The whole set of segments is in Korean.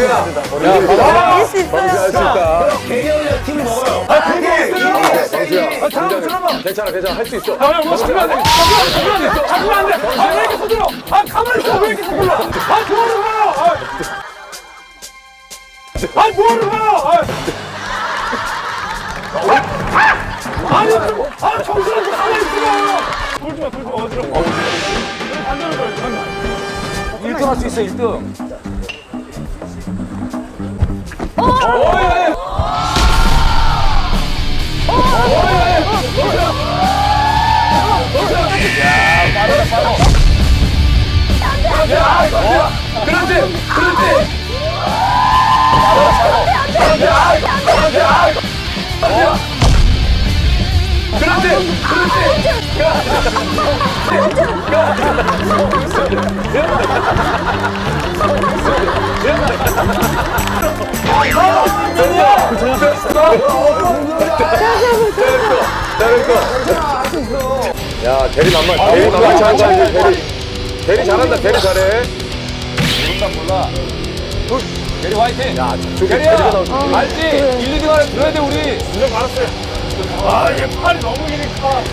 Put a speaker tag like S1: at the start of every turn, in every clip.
S1: 이길 수 있어요.
S2: 할수 있다.
S3: 개개인의 팀이 먹어요.
S2: 잠깐만. 괜찮아. 할 수 있어.
S4: 뭐 잡으면 안 돼. 잡으면 안 돼. 왜 이렇게 서둘러? 가만히 있어. 왜 이렇게 서둘러? 뭐하는 거야? 뭐하는 거야? 정신없이 가만히 있어. 돌지 마. 어지러워. 반대로 가야
S3: 1등 할 수 있어, 1등.
S2: 야, 대리 만만치 않은 거 아니야, 대리 잘한다, 대리 잘해.
S3: 몰라. 대리 화이팅!
S2: 야, 저쪽에
S3: 대리야!
S2: 대리가 나오지.
S3: 알지? 1, 2등 안에 들어야 돼, 우리!
S4: 진짜 알았어요. 얘 팔이 너무 기니까.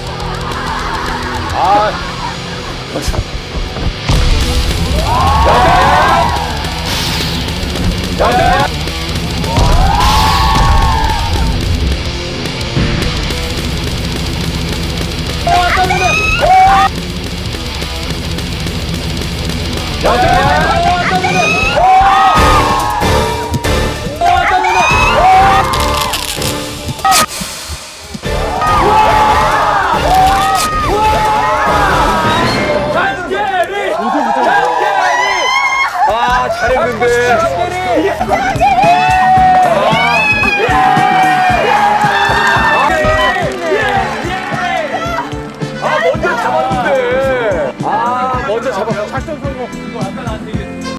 S2: 먼저 잡았는데. 먼저 잡아.
S4: 작전 성공.